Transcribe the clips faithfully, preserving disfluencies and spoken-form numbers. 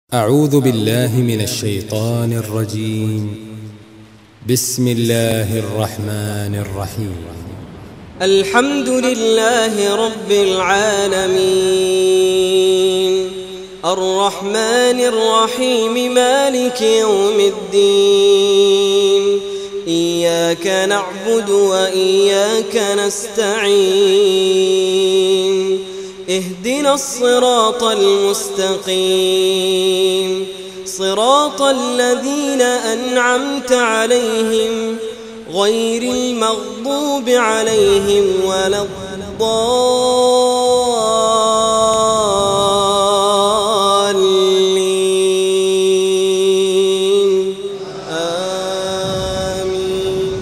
أعوذ بالله من الشيطان الرجيم. بسم الله الرحمن الرحيم. الحمد لله رب العالمين الرحمن الرحيم مالك يوم الدين إياك نعبد وإياك نستعين اهدنا الصراط المستقيم صراط الذين أنعمت عليهم غير المغضوب عليهم ولا الضالين آمين.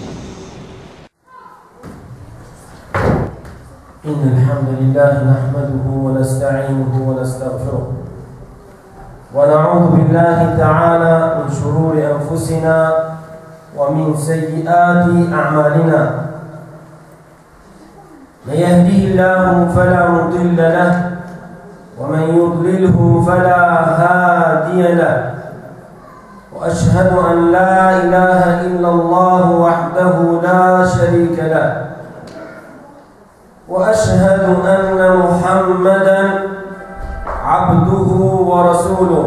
إن الحمد لله نحمده ونستعينه ونستغفره ونعوذ بالله تعالى من شرور أنفسنا ومن سيئات أعمالنا. من يهده الله فلا مضل له ومن يضلله فلا هادي له وأشهد أن لا إله إلا الله وحده لا شريك له وأشهد أن محمدا عبده ورسوله.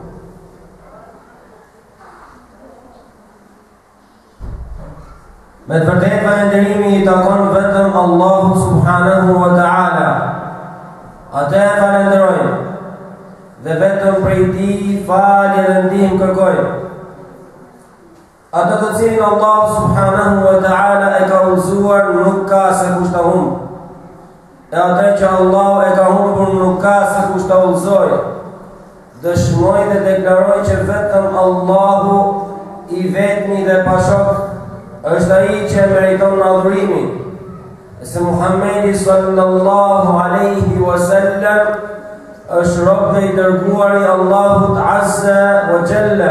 Me të vërtetë falënderimi i takon vetëm Allahu subhanahu wa ta'ala. Atë e falenderojmë dhe vetëm prej tij falje dhe ndihmë kërkojmë. Atë të cilin Allahu subhanahu wa ta'ala e ka udhëzuar nuk ka se kush ta humbë. E atë që Allahu e ka humbur nuk ka se kush ta udhëzojë. Dëshmoj dhe deklaroj që vetëm Allahu i vetmi dhe pa shok është ai që meriton adhurimin, se Muhammedi sallallahu alaihi wasallam është rob dhe i dërguar i Allahut azza wa jalla.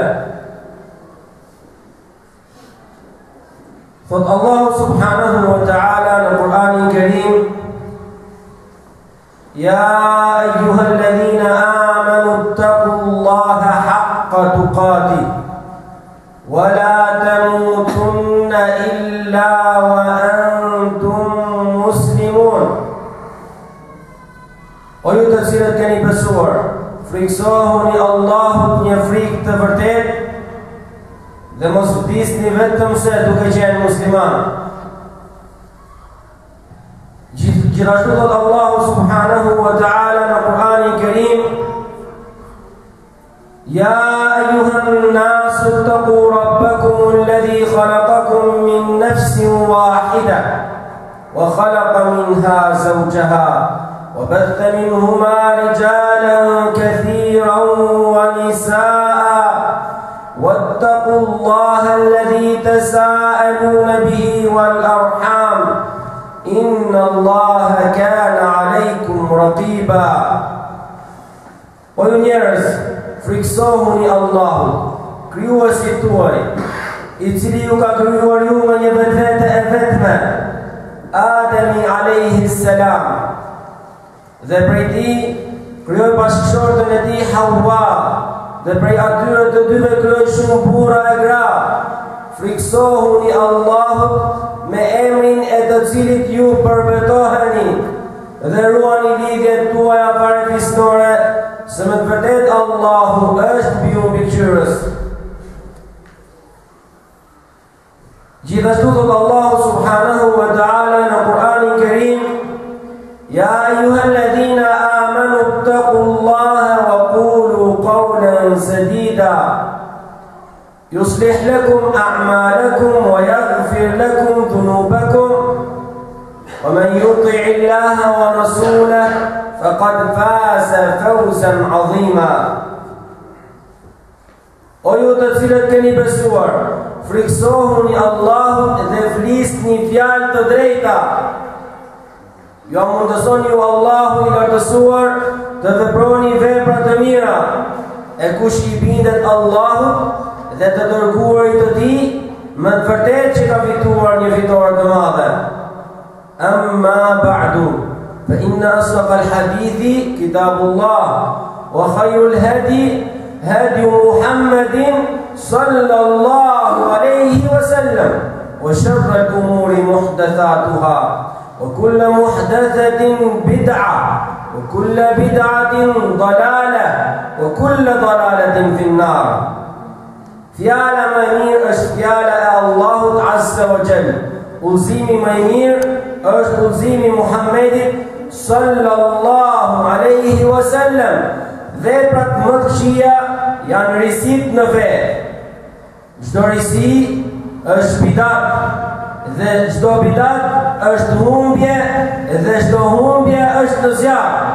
Thot Allahu subhanahu wa ta'ala në Kur'anin Kerim: Ya ayyuhalladhina amanu ittaqullaha haqqa tuqatih wa la tamutunna illa wa antum muslimun. O ju të cilët keni besuar, friksohuni Allahut një frikë të vërtet dhe mos vdisni vetëm se duke qenë musliman. Gjithashtu thot Allahu subhanahu wa ta'ala në Kur'anin Kerim: Ya ayyuhan nasu ittaqu rabbakum alladhi khalaqakum min nafsin wahida wa khalaqa minha zawjaha wa batha minhuma rijalan kathiran wa nisaa wattaqullaha alladhi tasaaluna bihi wal arham inna Allaha kana alaykum raqiba. O ju njerëz, friksohuni Allahut, krijuesit tuaj, i cili ju ka krijuar ju nga një vetvete e vetme, Ademi alayhi salam, dhe prej tij krijoi bashkëshortën e tij Hawa, dhe prej atyre të dyve krijoi shumë burra e gra. Friksohuni Allahut me emrin e të cilit ju përbetoheni dhe ruani lidhjet tuaja parafisnore, se me të vërtet Allahu është mbi mbikëqyrës. Gjithashtu thot Allahu subhanahu wa ta'ala në Kur'anin Kerim: Ya ayyuhalladhina amanu ittaqullaha wa qulu qawlan sadida yuslih lakum a'malakum wa yaghfir lakum dhunubakum wa man yuti'i Allaha wa rasulahu faqad faza fawzan 'azima. O ju të cilët keni besuar, friksohuni Allahut dhe flisni fjalë të drejta. Jo mundëson ju Allahu i lartësuar të veproni vepra të mira, e kush i bindet Allahut dhe të dërguarit të tij, më të vërtet që ka fituar një fitore të madhe. Amma ba'du, fa inna asdaqal hadithi kitabullah وخير الهدي هدي محمد صلى الله عليه وسلم وشر الأمور محدثاتها وكل محدثة بدعة وكل بدعة ضلالة وكل ضلالة في النار. Fjala më e mirë është fjala e Allahut Azza wa Jall. Udhëzimi më i mirë është udhëzimi i Muhammedit sallallahu alaihi wasallam. Veprat më të këqija janë risit në fe. Çdo risi është bidat dhe çdo bidat është humbje dhe çdo humbje është në zjarr.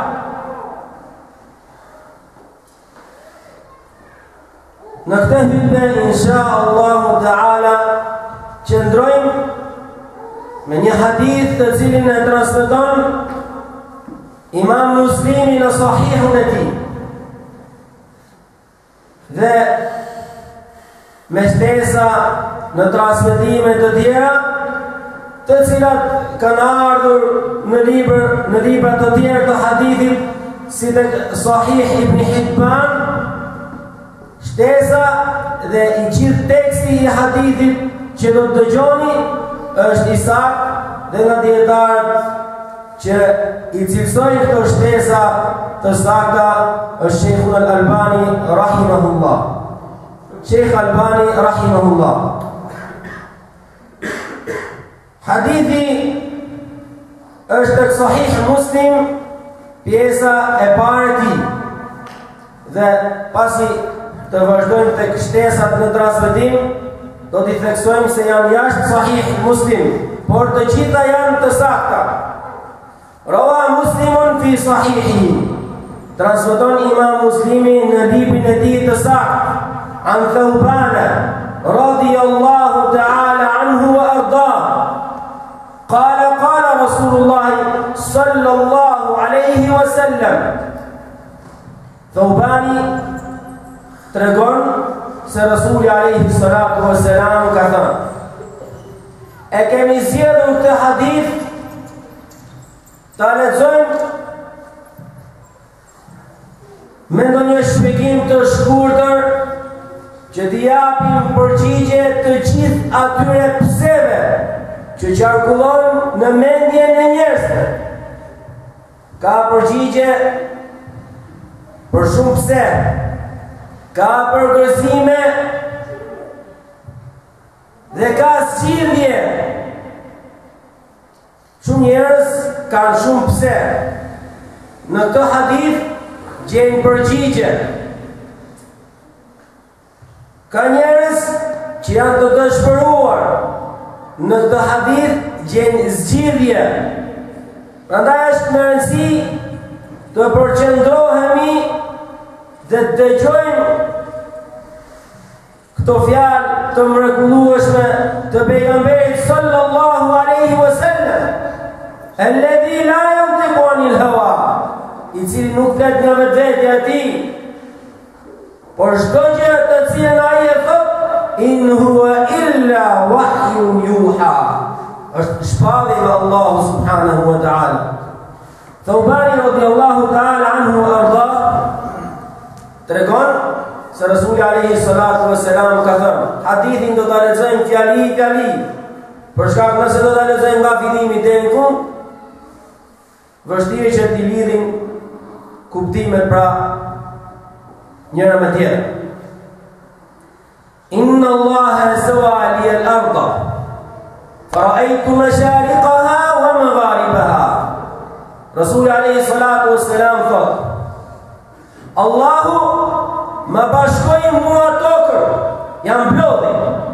Në këtë hytbe, insha Allahu Ta'ala, qëndrojmë me një hadith të cilin e transmeton Imam Muslimi në Sahihun e tij. Dhe me shtesa në transmetime të tjera, të cilat kanë ardhur në libra në libra të tjerë të hadithit, si tek Sahih ibn Hytbe, shtesa dhe i gjithë teksti i hadithit që do të dëgjoni është i saktë dhe nga dietarët që i cilësojnë këto shtesa të sakta është Sheikhul Alألباني rahimahullah. Sheikh Albani rahimahullah. Hadithi është tek Sahih Muslim, pjesa e parë e tij. Dhe pasi të vazhdojmë tek shtesat në transmetim, do t'i theksojmë se janë jashtë Sahih Muslim, por të gjitha janë të sakta. Rawa Muslimun fi sahihi, transmeton Imam Muslimi në librin e tij të saktë, an Thawbana radiyallahu ta'ala anhu wa ardah. Qala qala Rasulullah sallallahu alaihi wasallam. Thawbani tregon se Rasuli alayhi salatu wassalam ka thënë: e kemi zgjedhur këtë hadith ta lexojmë me ndonjë shpjegim të shkurtër që t'i japim përgjigje të gjithë atyre pseve që qarkullojnë në mendjen e njerëzve. Ka përgjigje për shumë pse, ka përgëzime dhe ka zgjidhje. Shumë njerëz kanë shumë pse. Në këtë hadith gjejnë përgjigje. Ka njerëz që janë të dëshpëruar. Në këtë hadith gjejnë zgjidhje. Prandaj është në rëndësi të përqendrohemi dhe të dëgjojmë këto fjalë të mrekullueshme të pejgamberit sallallahu alaihi wasallam, alladhi la yantiqu anil hawa, i cili nuk flet nga vetvetja e tij, por çdo gjë të cilën ai e thot, in huwa illa wahyun yuha, është shpallje nga Allahu subhanahu wa ta'ala. Thawbani radiyallahu ta'ala anhu wa ardah tregon se Rasuli alayhi salatu wassalam ka thënë, hadithin do ta lexojmë fjali fjali, për shkak nëse do ta lexojmë nga fillimi deri në fund, vështirë që t'i lidhim kuptimet pra njëra me tjetrën. Inna Allaha sawa li al-ardha fara'aytu mashariqaha wa magharibaha. Rasuli alayhi salatu wassalam thot, Allahu më bashkoi mua tokën, jam mblodhi.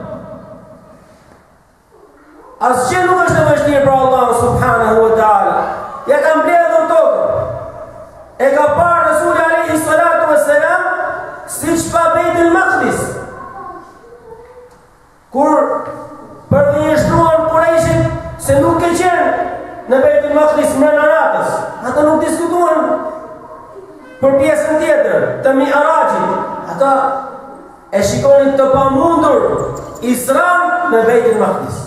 Asgjë nuk është e vështirë për Allahu subhanahu wa ta'ala. Ja ka mbledhur tokën. E ka parë Rasuli alayhi salatu wassalam siç pa Beitul Maqdis. Kur përvjeshtruan Qurayshit se nuk ke qenë në Beitul Maqdis mbrëmje natës, ata nuk diskutuan për pjesën tjetër të Mi'rajit. Ata e shikonin të pamundur Isran në Beitul Maqdis.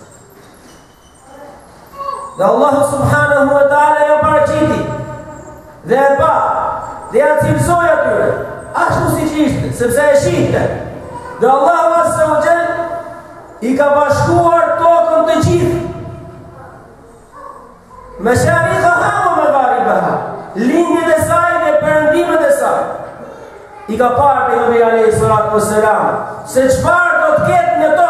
Dhe Allahu subhanahu wa ta'ala ja paraqiti dhe e pa dhe ja cilësoi atyre ashtu si që ishte, sepse e shihte. Dhe Allahu azza wa jall i ka bashkuar tokën të gjithë. Mashariqaha wa magharibaha, lindjet e saj dhe perëndimet e saj. I ka parë pejgamberi alayhi salatu wassalam se çfarë do të ketë në to.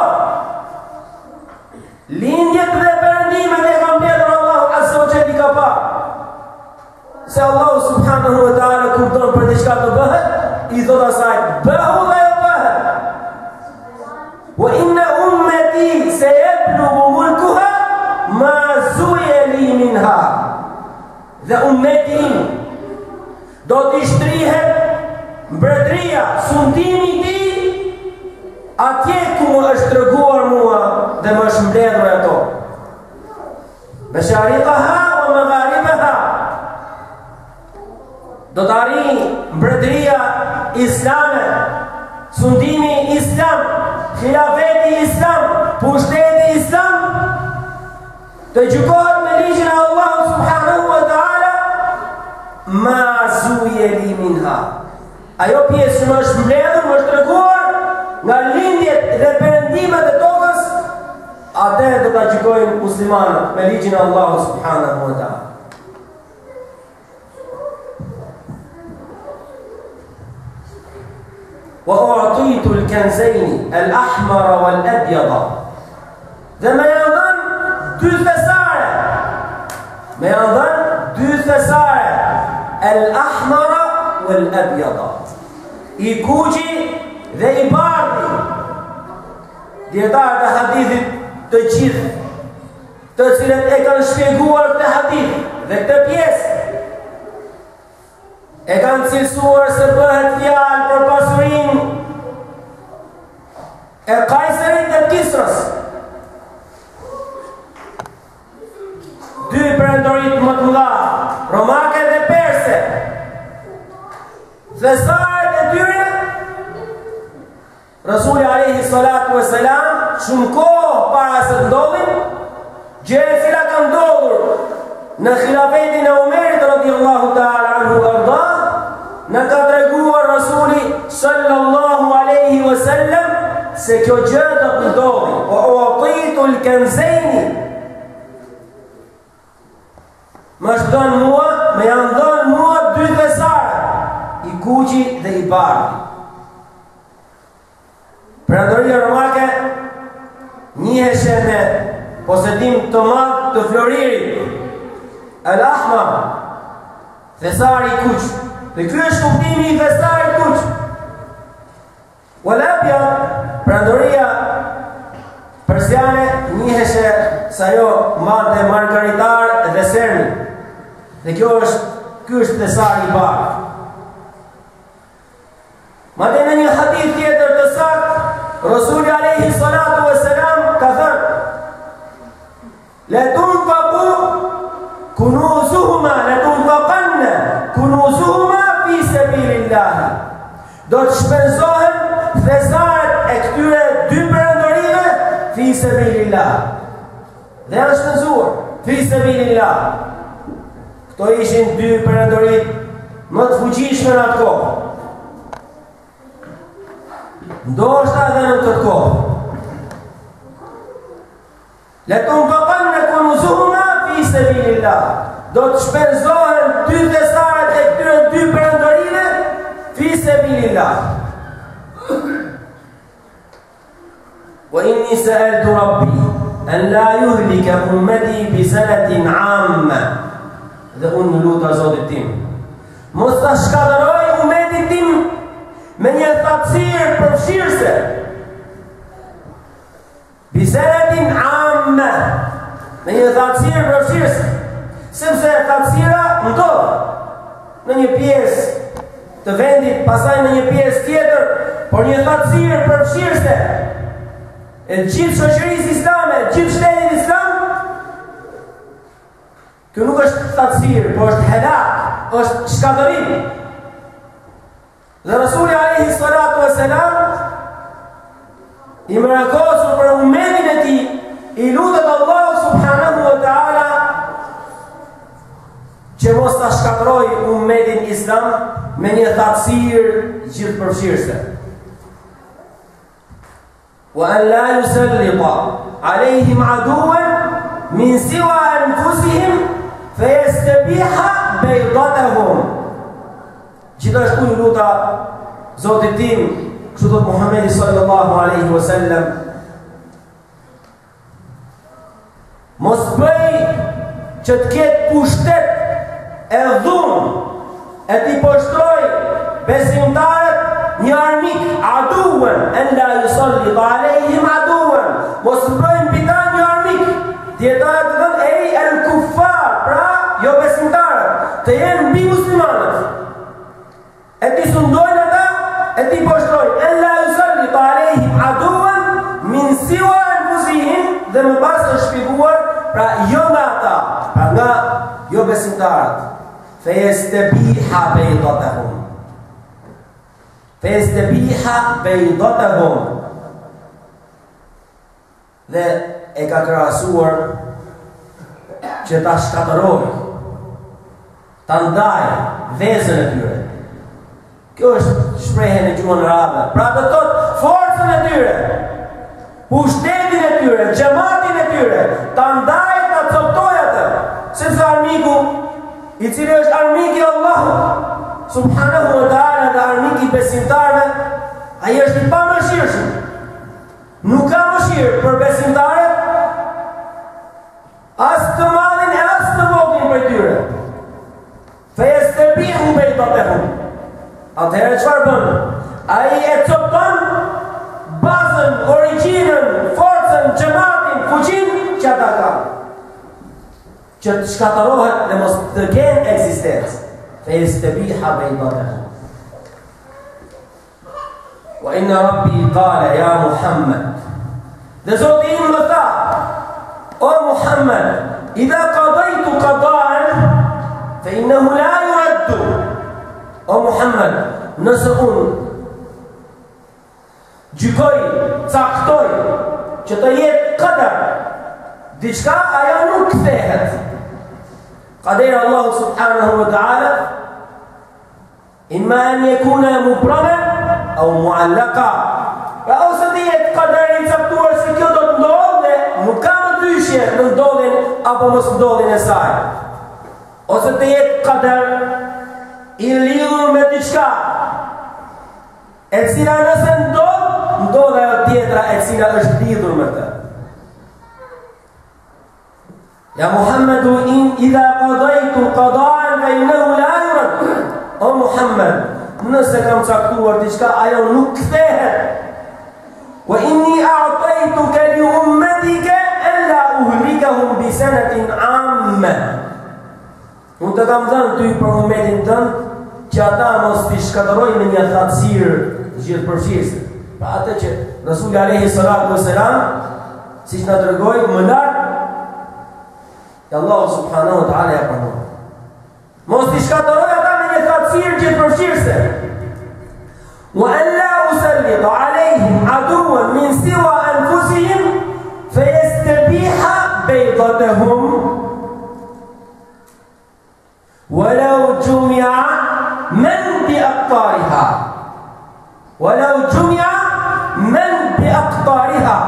Lindjet dhe perëndimet e ka mbledhur Allahu azza wa jall i ka parë. Se Allahu subhanahu wa taala kur don për diçka të bëhet, i thot asaj bëhu dhe ajo bëhet. Wa inna ummati sayablughu mulkuha ma zuya li minha. Dhe ummeti im do të shtrihet mbretëria, sundimi i tij atje ku më është treguar mua dhe më është mbledhur ato. Mashariqaha wa magharibaha, do të arrijë mbretëria islame, sundimi islam, khilafeti islam, pushteti islam, të gjykohet me ligjin e Allahu subhanahu wa taala, ma zuye li minha. Ajo pjesë që më është mbledhur, më është treguar nga lindjet dhe perëndimet e tokës, atë do ta gjykojnë muslimanët me ligjin e Allahu subhanahu wa taala. وأعطيت الكنزين الأحمر والأبيض. Dhe me janë dhënë dy thesare. Me janë dhënë dy thesare. El-ahmara wal-abyada. I kuqi dhe i bardhi. Dietarët e hadithit të gjithë, të cilët e kanë shpjeguar këtë hadith dhe këtë pjesë, e kanë cilësuar se bëhet fjalë për pasurinë e Kajserit dhe Kisrës. Dy perandorit më të mëdha, romake dhe perse. Thesaret e tyre, Rasuli alayhi salatu wassalam, shumë kohë para se të ndodhin, gjë e cila ka ndodhur në khilafetin e Umerit radhiyallahu ta'ala anhu arda, në ka treguar Rasuli sallallahu alaihi wasallam se kjo gjë do të ndodhi. Wa u'titu al-kanzaini, më është dhënë mua, me janë dhënë mua dy thesare, i kuqi dhe i bardhi. Perandoria romake njiheshe me posedim të madh të floririt, el-ahmar, thesari i kuq. Dhe ky është kuptimi i thesarit kuq. Wal-abyad, perandoria persiane njiheshe sa jo madhe margaritar dhe sermi. Dhe kjo është, ky është thesari i bardh. Madje në një hadith tjetër të saktë, Rasuli alayhi salatu wassalam ka thënë: La tunfaqu kunuzuhuma, la tunfaqanna kunuzuhuma fi sabilillah. Do të shpenzohen thesaret e këtyre dy perandorive fi sabilillah. Dhe janë shpenzuar fi sabilillah. Këto ishin dy perandorit më të fuqishme në atë kohë. Ndoshta edhe në këtë kohë. La tunfaqanna kunuzuhuma fi sabilillah. Do të shpenzohen dy thesaret e këtyre dy perandorive fi sabilillah. Wa inni sa'altu rabbi an la yuhlika ummati bi sanatin 'amma. Dhe unë luta Zotit tim, mos ta shkatërroj ummetin tim me një thatësirë përfshirëse. Bisenatin amme, me një thatësirë përfshirëse. Sepse thatësira ndodh në një pjesë të vendit, pasaj në një pjesë tjetër, por një thatësirë përfshirëse e gjithë shoqërisë islame, gjithë shtetit islam. Kjo nuk është thatësirë, por është helak, është shkatërim. Dhe Rasuli alayhi salatu wassalam i mrakosur për ummetin e tij, i lutet Allahu subhanahu wa taala që mos ta shkatërroj ummetin islam me një thatësirë gjithëpërfshirëse. Wa an la yusallita alayhim aduwan min siwa anfusihim fayastabiha baydatahum. Gjithashtu ju luta Zotit tim, kështu thot Muhammedi sallallahu alaihi wasallam, mos bëj që të ketë pushtet e dhunë, e t'i poshtroj besimtarët një armik, aduën, en la yusallit alejhim aduën, mos bëj në pita një armik, djetarët të dhënë, ej, el kuffar, pra, jo besimtarët, të jenë mbi muslimanët, e t'i sundojnë ata, e t'i poshtrojnë, en la yusallit alejhim aduën, min siwa anfusihim, dhe më pas të shpjeguar, pra jo nga ata, pra nga jo besimtarët, fejestebiha bejdatahum, fejestebiha bejdatahum, dhe e ka krahasuar që ta shkatëroj, ta ndaj vezën e tyre. Kjo është shprehje në gjuhën arabe, pra të thotë forcën e tyre, pushtetin e tyre, xhamatin e tyre, ta ndaj, ta coptoj atë, sepse armiku, i cili është armiki Allahu subhanahu wa ta'ala dhe armiki besimtarëve, ai është i pamëshirshëm. Nuk ka mëshirë për besimtarët, as të madhin e as të vogël për tyre. Fejestebihu bejdatahum. Atëherë çfarë bën? Ai e copton bazën, origjinën, forcën, xhamatin, fuqinë që ata kanë, që të shkatërohet dhe mos të kenë eksistencë. Fejestebiha bejdatahum. Wa inna rabbi qala ya Muhammed, dhe Zoti im më tha, o Muhammed, idha qadaytu qada'an fa innahu la yuraddu. O Muhammed, nëse unë gjykoj, caktoj që të jetë qadar, diçka ajo nuk kthehet. Qadera Allahu subhanahu wa ta'ala imma an yakuna mubraman aw mu'allaqa. Pra ose të jetë qadari i caktuar se kjo do të ndodhë dhe nuk ka më dyshje në ndodhin apo mos ndodhin e saj. Ose të jetë qadar i lidhur me diçka e cila nëse ndodh, ndodh ajo tjetra e cila është lidhur me të. Ja Muhammedu in idha qadaytu qada'an fa innahu la yurad. O Muhammed, nëse kam caktuar diçka, ajo nuk kthehet. Wa inni a'taytuka li ummatika alla uhlikahum bi sanatin 'amma. Unë të kam dhënë ty për ummetin tënd që ata mos t'i shkatërojnë në një thatësirë gjithëpërfshirëse. Pra atë që Rasuli alayhi salatu wassalam, siç na tregoi më lart, Allahu subhanahu wa ta'ala ja pranon. Mos t'i shkatëroj ata në një thatësirë gjithëpërfshirëse. Wa an la usallita alayhim aduwan min siwa anfusihim fayastabiha baydatahum. ولو جمع من بأقطارها ولو جمع من بأقطارها.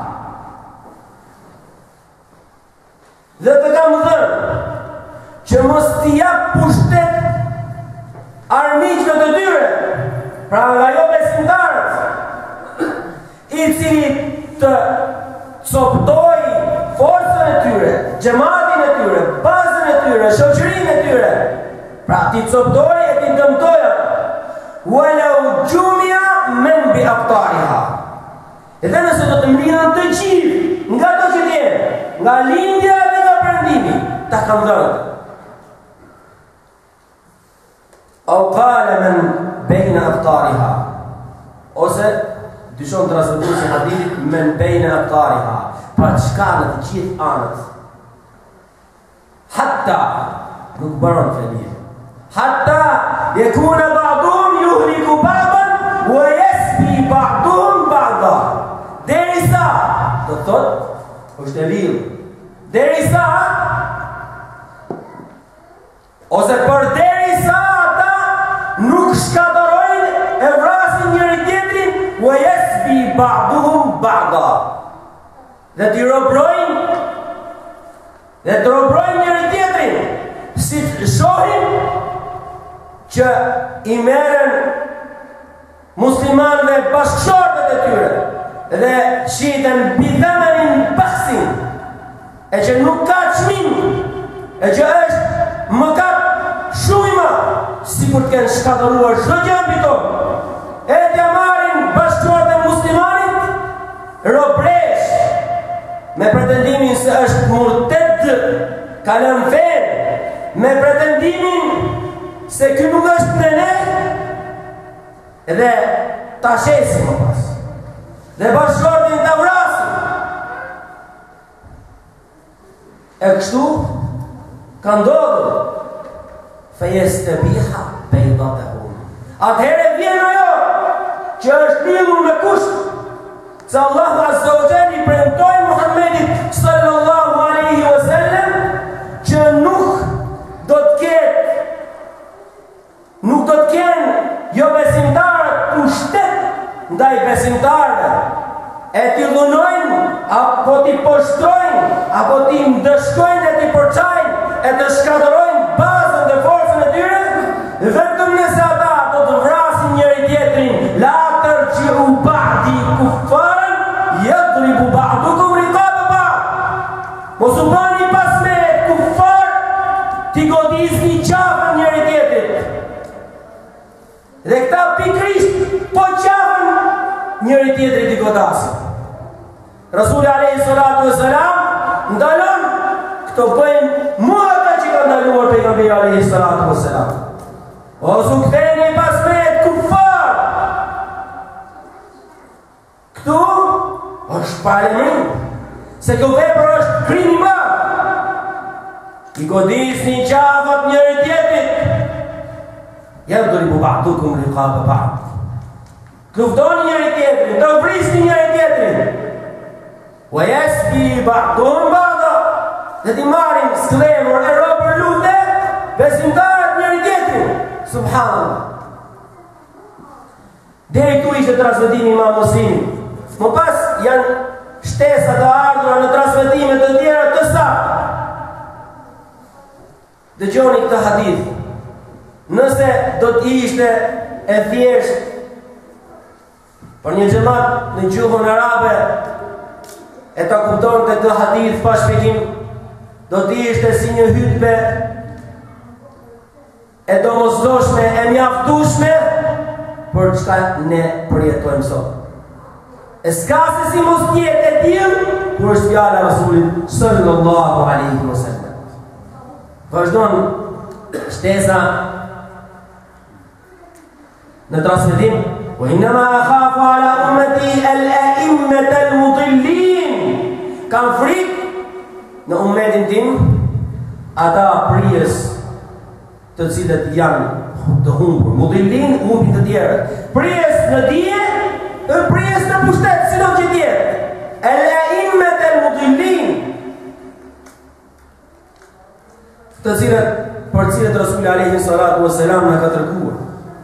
Dhe të kam dhënë që mos t'i jap pushtet armiqve të tyre, pra nga jo besimtarët, i cili të coptoj forcën e tyre, xhamatin e tyre, bazën e tyre, shoqërinë e tyre, pra ti coptoj e ti dëmtoja. Walau jumia men bi aqtariha. Edhe nëse do të mlihen të gjithë nga ato që vjen, nga lindja dhe nga perëndimi, ta kam dhënë. Au qala man bayna aqtariha. Ose dyshon transmetuesi i hadithit men bayna aqtariha, pra çka në të gjithë anët. Hatta nuk baron fjalë. Hatta yakuna ba'duhum yuhliku ba'dan wa yasbi ba'duhum ba'da. Derisa, do thot, është e lidhur. Derisa, ose për derisa ata nuk nuk shkatërrojnë e vrasin njëri tjetrin, wa yasbi ba'duhum ba'da. Dhe t'i robrojnë dhe të robrojnë njëri tjetrin, si të shohin që i merren muslimanëve bashkëshortët e tyre dhe shiten bithemenin baksin, e që nuk ka çmim, e që është mëkat shumë i madh, sikur të kenë shkatëruar çdo gjë mbi tokë, e t'ja marrin bashkëshortët e muslimanit robresh, me pretendimin se është murted, ka lënë fenë, me pretendimin se ky nuk është me ne, dhe ta shesin më pas, dhe bashkëshortin ta vrasin. E kështu ka ndodhur fejestabiha baydatahum. Atëherë vjen ajo që është lidhur me kusht, se Allahu Azza wa Jalla i premtoi Muhammedit sallallahu alaihi wasallam që nuk do të ketë nuk do të kenë jo besimtarët pushtet ndaj besimtarëve, e t'i dhunojnë, apo t'i poshtrojnë, apo t'i ndëshkojnë e t'i përçajnë, e të shkatërrojnë bazën dhe forcën e tyre, vetëm nëse ata do të vrasin njëri tjetrin, la tarji'u ba'di kuffaran yadribu ba'dukum riqaba ba'd. Mos u bëni pas me kuffar, t'i godisni qafën njëri tjetrit. Dhe këta pikrisht po qafën njëri tjetrit t'i godasin. Rasuli alayhi salatu wassalam ndalon këto bëjnë mua ata që ka ndaluar pejgamberi alayhi salatu wassalam. O su ktheni pas me kuffar. Këtu është paremrim se kjo vepër është krim i madh. I godisni qafat njëri tjetrit. Yadribu ba'dukum riqaba ba'd. Luftoni njëri tjetrin, të vrisni njëri tjetrin. Wa yasbi ba'duhum ba'da. Dhe t'i marrin sklemur e robër lufte besimtarët njëri tjetrin. Subhanallah. Deri këtu ishte transmetimi Imam Muslimit. Më pas janë shtesa të ardhura në transmetime të tjera të sakta. Dëgjoni këtë hadith. Nëse do të ishte e thjesht për një xhamat në gjuhën arabe e ta kuptonte këtë hadith pa shpjegim, do të ishte si një hytbe e domosdoshme, e mjaftueshme për çka ne përjetojmë sot. E s'ka se si mos jetë e tillë kur është fjala e Rasulit sallallahu alaihi wasallam. Vazhdon shtesa në transmetim: wa innama akhafu ala ummati al-a'immata al-mudillin. Kam frikë në ummetin tim ata prijes të cilët janë të humbur, mudillin, humbin të tjerë. Prijes në dije, e prijes në pushtet, si do që tjerë. Al-a'immata al-mudillin, të cilët për cilët Rasuli alayhi salatu wassalam na ka treguar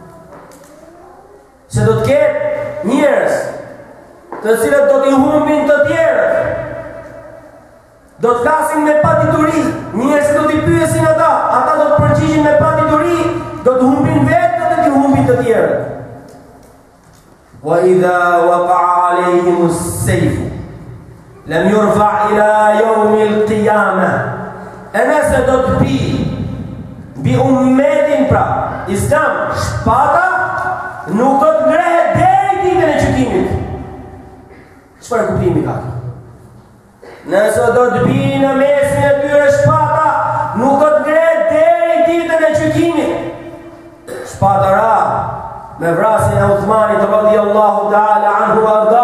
se do të ketë njerëz të cilët do t'i humbin të tjerët, do të flasin me padituri, njerëz do t'i pyesin ata, ata do të përgjigjen me padituri, do të humbin vetë dhe t'i humbin të tjerët. Wa idha waqa'a alayhim as-sayf lam yurfa' ila yawm al-qiyamah. E nëse do të bi bi ummetin pra Islam shpata, nuk do të ngrehet deri ditën e gjykimit. Çfarë kuptimi ka? Nëse do të bi në mesin e tyre shpata, nuk do të ngrehet deri ditën e gjykimit. Shpata ra me vrasjen e Uthmanit radhiyallahu ta'ala anhu arda.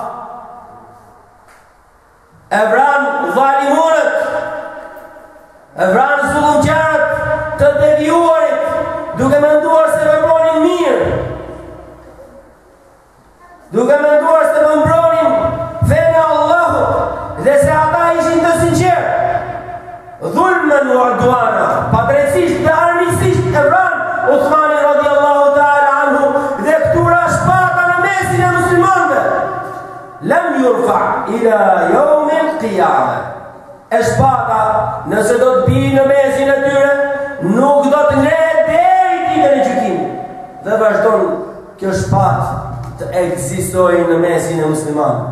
E vran zalimunët, e vran zullumqtarët të devijuarit, duke menduar se vepronin mirë, duke menduar se mbronin fenë e Allahut dhe se ata ishin të sinqertë. Dhulmen u arduana, padrejtisht dhe armiqësisht e vran Uthmani radhiyallahu ta'ala yurfa ila yawmil qiyamah. E shpata, nëse do të bi në mesin e tyre, nuk do të ngrehet deri ditën e gjykimit. Dhe vazhdon kjo shpatë të ekzistojë në mesin e muslimanëve.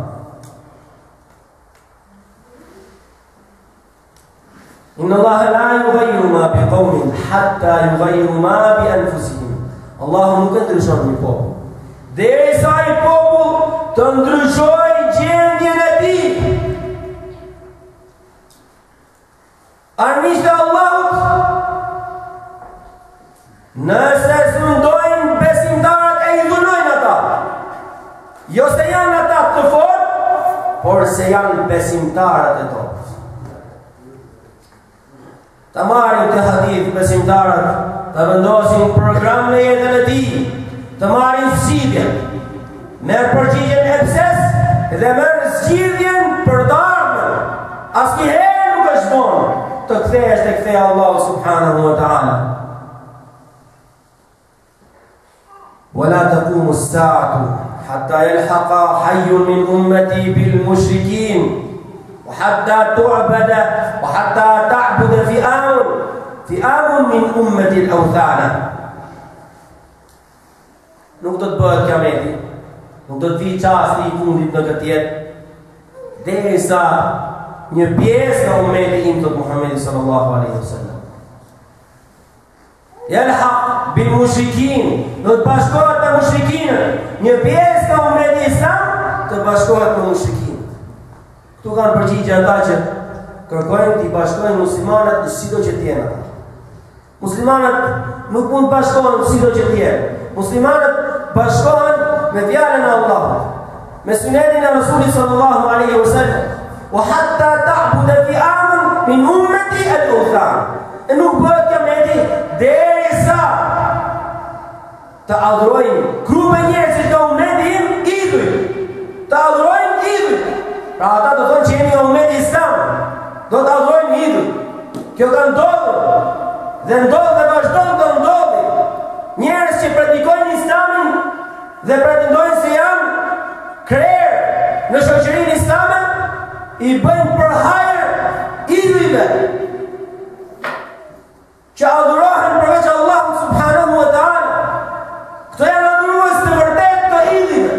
Inna Allaha la yughayyiru ma bi qawmin hatta yughayyiru ma bi anfusihim. Allahu nuk e ndryshon një popull derisa ai popull të ndryshojë gjendjen e tij. Armiqtë e Allahut, nëse sundojnë besimtarët e i dhunojnë ata, jo se janë ata të fortë, por se janë besimtarët e to. Ta marrin të hadith besimtarët, të vendosin program në jetën e tij, të marrin zgjidhjen, merr përgjigjen e pses dhe merr zgjidhjen për të ardhmen. Asnjëherë nuk është vonë të kthehesh tek feja Allahu subhanahu wa ta'ala. ولا تقوم الساعة حتى يلحق حي من أمتي بالمشركين وحتى تعبد وحتى تعبد فئام فئام من أمة الأوثان. Nuk do të bëhet kiameti, nuk do të vi çasti i fundit në këtë jetë, derisa një pjesë nga ummeti im të Muhammedit sallallahu alaihi wasallam yalhaq bil mushrikin, do të bashkohet me mushrikinët, një pjesë nga ummeti islam të bashkohet me mushrikinët. Këtu kanë përgjigje ata që kërkojnë të i bashkojnë muslimanët në sido që t'jenë ata. Muslimanët nuk mund të bashkohen në sido që t'jenë. Muslimanët bashkohen me fjalën e Allahut, me sunetin e Rasulit sallallahu alaihi wasallam, wa hatta ta'budu fi'aman min ummati al-awthan. E nuk bëhet kiameti derisa të adhurojnë grupe njerëzit të ummetit im idhuj, të adhurojnë idhuj. Pra ata do thonë që jemi nga ummeti islam, do të adhurojnë idhuj. Kjo ka ndodhur dhe ndodh dhe vazhdon të ndodhi. Njerëz që predikojnë islamin dhe pretendojnë se janë krerë në shoqërinë islame, i bëjnë përhajër idhujve që adhurohen përveç Allahu subhanahu wa ta'ala. Këto janë adhurues të vërtet të idhujve.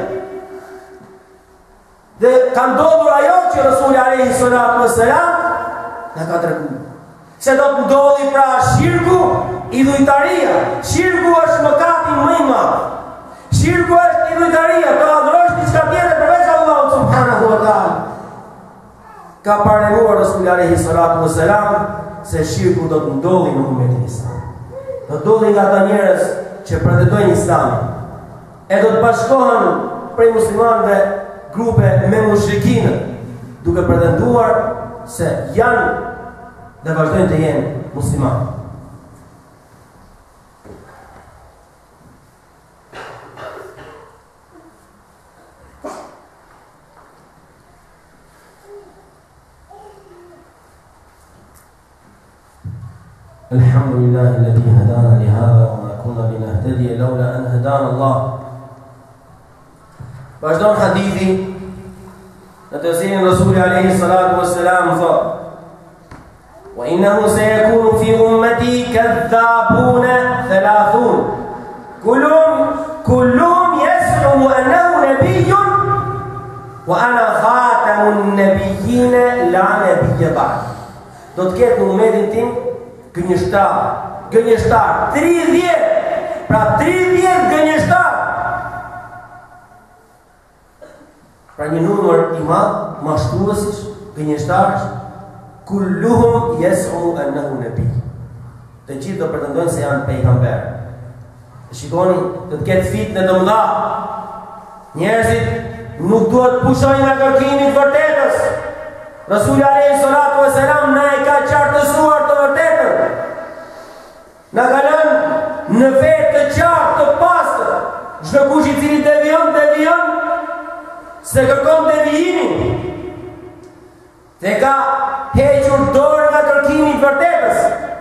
Dhe ka ndodhur ajo që Rasuli alayhi salatu wassalam na ka treguar. Se do të ndodhi pra shirku, idhujtaria. Shirku është mëkati më i madh. Shirku është idhujtaria, të adhurosh diçka tjetër përveç Allahut subhanahu wa ta'ala. Ka parlemuar Rasuli alayhi salatu wassalam se shirku do të ndodhi në ummetin islam. Do të ndodhi nga ata njerëz që pretendojnë islamin. E do të bashkohen prej muslimanëve grupe me mushrikinët, duke pretenduar se janë dhe vazhdojnë të jenë muslimanë. الحمد لله الذي هدانا لهذا وما كنا لنهتدي لولا أن هدانا الله. Vazhdon hadithi në të cilin Rasuli alayhi salatu wassalam thotë: "Wa innahu sayakunu fi ummati kadhabuna thalathun kullum kullum yas'umu annahu nabiyyun wa ana khatamun nabiyyin la nabiyya ba'd." Do të ketë në ummetin tim gënjeshtar, gënjeshtar, tridhjetë, pra tridhjetë gënjeshtar. Pra një numër i madh mashtruesish, gënjeshtarësh, kulluhum yas'u annahu nabi. Të gjithë do pretendojnë se janë pejgamber. Shikoni, do të ketë fitnë të mëdha. Njerëzit nuk duhet pushojnë nga kërkimi i vërtetës. Rasuli alayhi salatu wassalam na e ka qartësuar të vërtetën. Na ka lënë në vetë të qartë të pastër. Çdo kush i cili devion, devion se kërkon devijimin. Dhe ka hequr dorë nga kërkimi i vërtetës.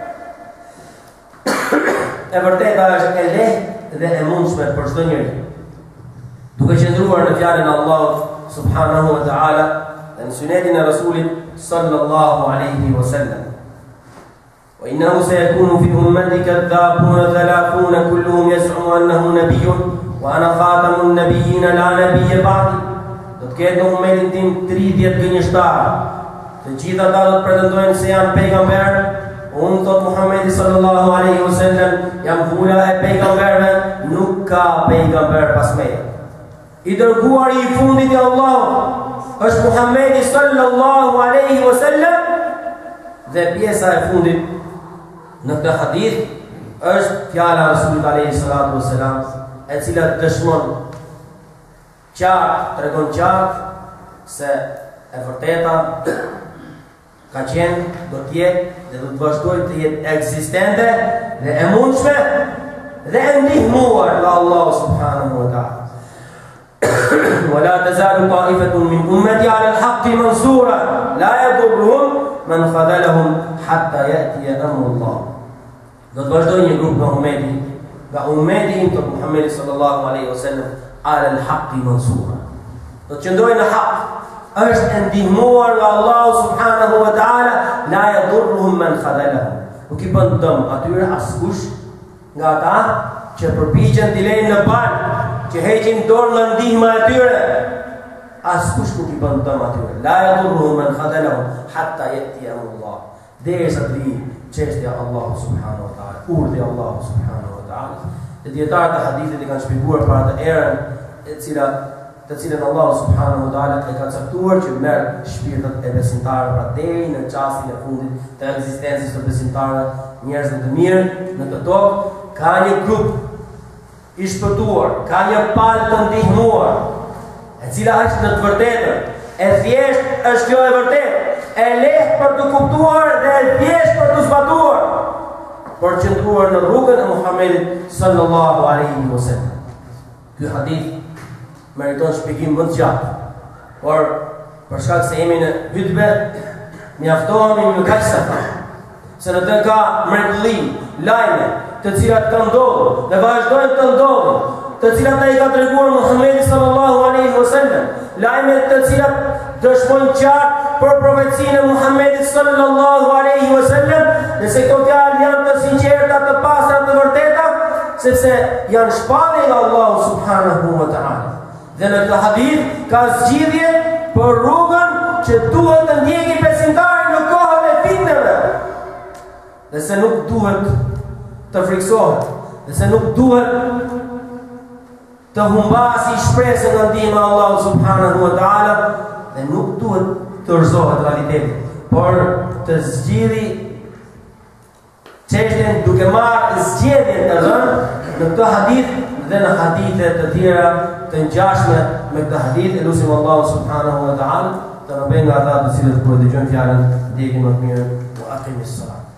E vërteta është e lehtë dhe e mundshme për çdo njeri. Duke qëndruar në fjalën e Allahut subhanahu wa ta'ala dhe në sunetin e Rasulit sallallahu alaihi wasallam. Wa innahu sayakunu fi ummati kadhabun thalathun kulluhum yas'u annahu nabiyyun wa ana khatamun nabiyyin la nabiyya ba'di. Do të ketë në ummetin tim tridhjetë gënjeshtarë. Të gjitha ata do të pretendojnë se janë pejgamber. Unë thot Muhammedi sallallahu alaihi wasallam, jam vula e pejgamberve, nuk ka pejgamber pas meje. I dërguari i fundit i Allahut është Muhammedi sallallahu alaihi wasallam, dhe pjesa e fundit në këtë hadith është fjala e Rasulit alaihi salatu wasalam, e cila dëshmon qartë, tregon qartë se e vërteta ka qenë, do të jetë dhe do të vazhdojë të jetë eksistente dhe e mundshme dhe e ndihmuar nga Allahu subhanahu wa ta'ala. ولا تزال طائفة من أمتي على الحق منصورا لا يضرهم من خذلهم حتى يأتي أمر الله. Do të vazhdojë një grup nga ummeti, nga ummeti im të Muhammedi sallallahu alaihi wasallam ala al-haqq mansura. Do të qëndrojë në hak, është e ndihmuar nga Allahu subhanahu wa ta'ala, la yadurruhum man khadalahum. Nuk i bën dëm atyre askush nga ata që përpiqen t'i lejnë në ban, që heqin dorë nga ndihma e tyre. Askush nuk i bën dëm atyre. La yadurruhum man khadalahum hatta yati amrullah. Derisa të vi çështja Allahu subhanahu wa ta'ala, urdhri Allahu subhanahu wa ta'ala. Dhe dietarët e hadithit i kanë shpjeguar për atë erën e cila të cilën Allahu subhanahu wa ta'ala e ka caktuar që merr shpirtat e besimtarëve pra deri në çastin e fundit të ekzistencës së besimtarëve, njerëzve të mirë në këtë tokë, ka një grup i shpëtuar, ka një palë të ndihmuar, e cila është në të vërtetën, e thjesht është kjo e vërtetë, e lehtë për të kuptuar dhe e thjesht për të zbatuar, por qëndruar në rrugën e Muhammedit sallallahu alaihi wasallam. Ky hadith meriton shpjegim më të gjatë, por për shkak se jemi në Hytbe, mjaftohemi me kaq sa tha, se në të ka mrekulli, lajme, të cilat kanë ndodhur dhe vazhdojnë të ndodhin, të cilat ai ka treguar Muhammedi sallallahu alaihi wasallam, lajme të cilat dëshmojnë qartë për profecinë e Muhammedit sallallahu alaihi wasallam, dhe se këto fjalë janë të sinqerta, të pastra, të vërteta, sepse janë shpallje nga Allahu subhanahu wa ta'ala. Dhe në këtë hadith ka zgjidhje për rrugën që duhet të ndjeki besimtari në kohën e fitneve, dhe se nuk duhet të friksohet, dhe se nuk duhet të humbasi shpresën nga ndihma e Allahut subhanahu wa ta'ala, dhe nuk duhet të rëzohet realiteti, por të zgjidhi çështjen duke marrë zgjedhjen e rënë në këtë hadith dhe në hadithe të tjera të ngjashme me këtë hadith. E lutim Allahu subhanahu wa ta'ala të na bëjë nga ata të cilët po dëgjojnë fjalën ndjekin më të mirë. Wa aqimis salat.